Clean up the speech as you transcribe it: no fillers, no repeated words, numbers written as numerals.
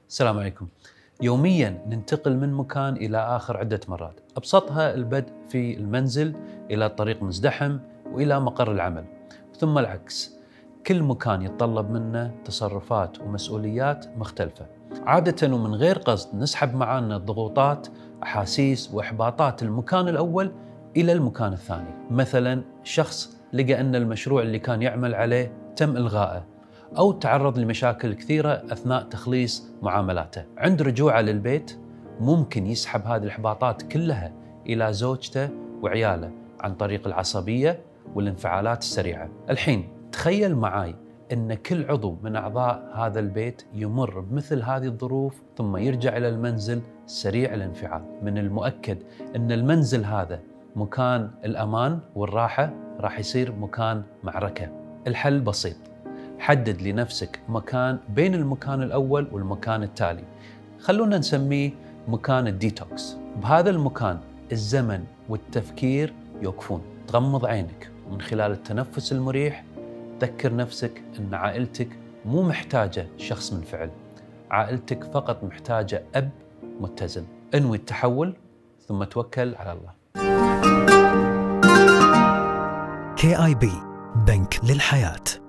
السلام عليكم. يوميا ننتقل من مكان إلى آخر عدة مرات، أبسطها البدء في المنزل إلى طريق مزدحم وإلى مقر العمل، ثم العكس. كل مكان يتطلب منا تصرفات ومسؤوليات مختلفة، عادة ومن غير قصد نسحب معانا ضغوطات، أحاسيس وإحباطات المكان الأول إلى المكان الثاني. مثلا شخص لقى أن المشروع اللي كان يعمل عليه تم إلغائه، أو تعرض لمشاكل كثيرة أثناء تخليص معاملاته. عند رجوعه للبيت ممكن يسحب هذه الإحباطات كلها إلى زوجته وعياله عن طريق العصبية والانفعالات السريعة. الحين تخيل معاي أن كل عضو من أعضاء هذا البيت يمر بمثل هذه الظروف ثم يرجع إلى المنزل سريع الانفعال. من المؤكد أن المنزل هذا مكان الأمان والراحة راح يصير مكان معركة. الحل بسيط، حدد لنفسك مكان بين المكان الأول والمكان التالي، خلونا نسميه مكان الديتوكس. بهذا المكان الزمن والتفكير يوقفون، تغمض عينك ومن خلال التنفس المريح تذكر نفسك أن عائلتك مو محتاجة شخص منفعل، عائلتك فقط محتاجة أب متزن. انوي التحول ثم توكل على الله. KIB بنك للحياة.